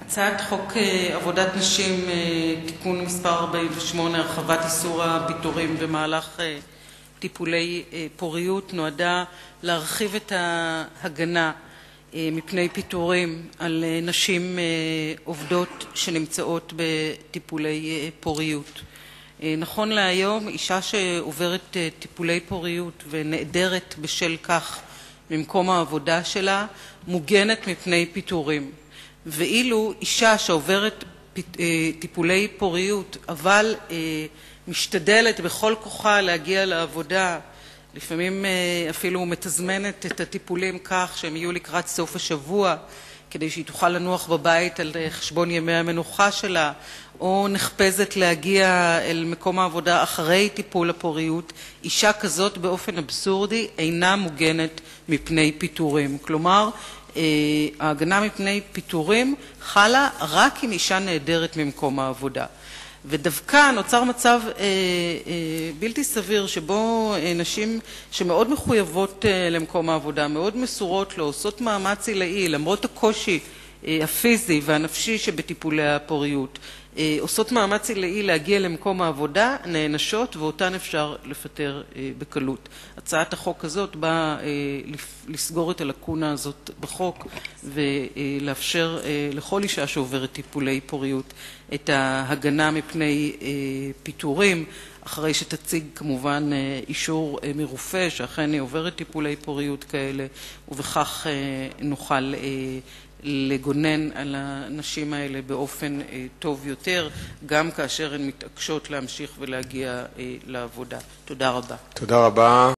הצעת חוק עבודת נשים (תיקון מס' 48) (הרחבת איסור הפיטורים במהלך טיפולי פוריות) נועדה להרחיב את ההגנה מפני פיטורים על נשים עובדות שנמצאות בטיפולי פוריות. נכון להיום, אישה שעוברת טיפולי פוריות ונעדרת בשל כך ממקום העבודה שלה מוגנת מפני פיטורים. ואילו אישה שעוברת טיפולי פוריות אבל משתדלת בכל כוחה להגיע לעבודה, לפעמים אפילו מתזמנת את הטיפולים כך שהם יהיו לקראת סוף השבוע כדי שהיא תוכל לנוח בבית על חשבון ימי המנוחה שלה, או נחפזת להגיע אל מקום העבודה אחרי טיפול הפוריות, אישה כזאת באופן אבסורדי אינה מוגנת מפני פיטורים. כלומר, ההגנה מפני פיטורים חלה רק אם אישה נעדרת ממקום העבודה. ודווקא נוצר מצב בלתי סביר שבו נשים שמאוד מחויבות למקום העבודה, מאוד מסורות לו, עושות מאמץ עילאי למרות הקושי הפיזי והנפשי שבטיפולי הפוריות, עושות מאמץ עילאי להגיע למקום העבודה, נענשות, ואותן אפשר לפטר בקלות. הצעת החוק הזאת באה לסגור את הלקונה הזאת בחוק ולאפשר לכל אישה שעוברת טיפולי פוריות את ההגנה מפני פיטורים, אחרי שתציג כמובן אישור מרופא שאכן היא עוברת טיפולי פוריות כאלה, ובכך נוכל לגונן על הנשים האלה באופן טוב יותר, גם כאשר הן מתעקשות להמשיך ולהגיע לעבודה. תודה רבה. תודה רבה.